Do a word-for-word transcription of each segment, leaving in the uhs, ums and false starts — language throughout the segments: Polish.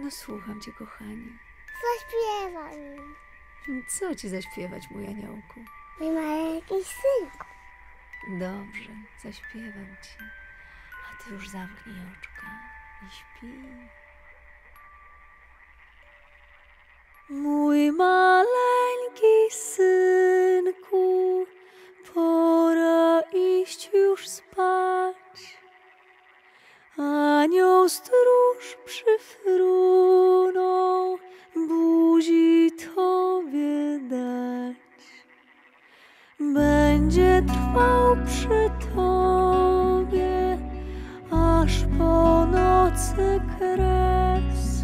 No słucham cię, kochanie. Zaśpiewaj mi. Co ci zaśpiewać, mój aniołku? Mi ma jakiś synku. Dobrze, zaśpiewam ci. A ty już zamknij oczka i śpi. Mój maleńki synku, pora iść już spać. Anioł stróż przyfrunął buzi tobie dać. Będzie trwał przy tobie aż po nocy kres.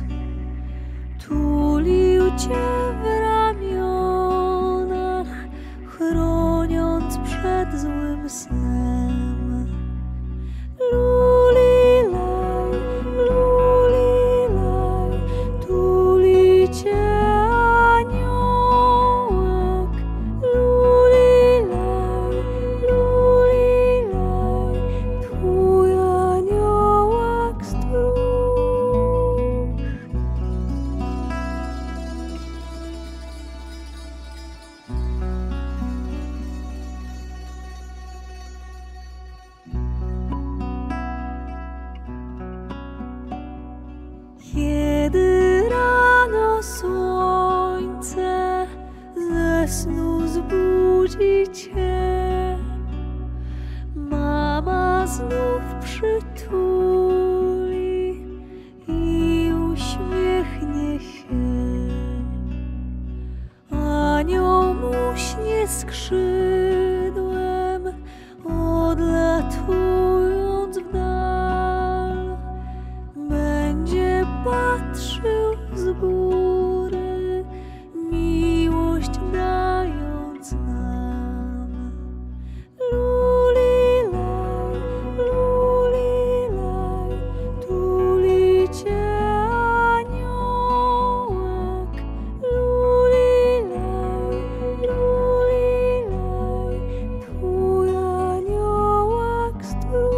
Tulił cię w ramionach, chroniąc przed złym snem. Lulilaj, lulilaj, tuli cię aniołek. Lulilaj, lulilaj, twój aniołek stróż. Kiedy rano słońce ze snu zbudzi cię, mama znów przytuli i uśmiechnie się. Anioł muśnie skrzydłem, odlatując w dal. Będzie patrzył z góry, miłość dając nam. Lulilaj, lulilaj, tuli cię aniołek. Lulilaj, lulilaj, twój aniołek stróż.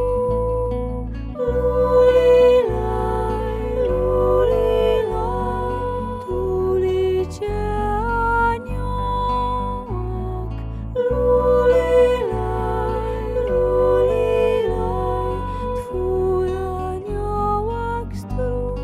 Lulilaj, lulilaj, tuli cię aniołek. Lulilaj, lulilaj, twój aniołek stróż.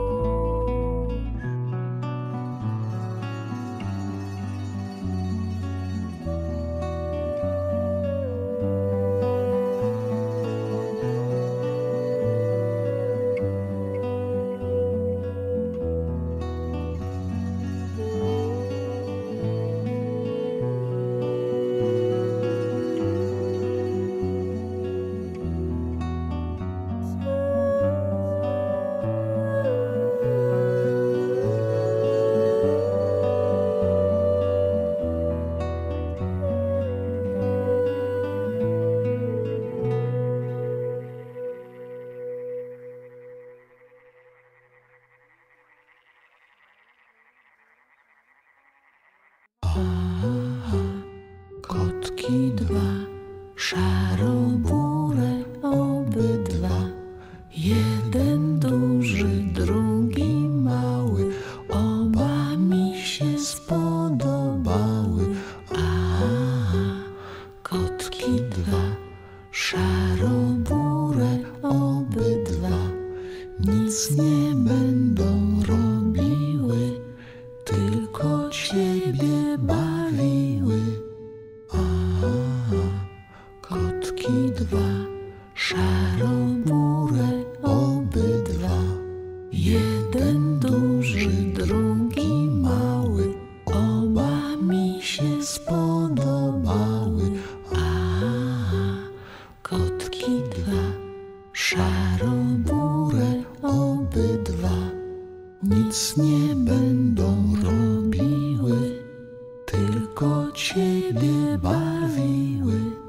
Kotki dwa, szarobure obydwa. Jeden duży, drugi mały, oba mi się spodobały. A kotki dwa, szarobure obydwa, nic nie będą robiły, tylko ciebie bawiły. Kotki dwa, szarobure obydwa. Jeden duży, drugi mały, oba mi się spodobały. A kotki dwa, szarobure obydwa, nic nie będą robiły, tylko ciebie bawiły.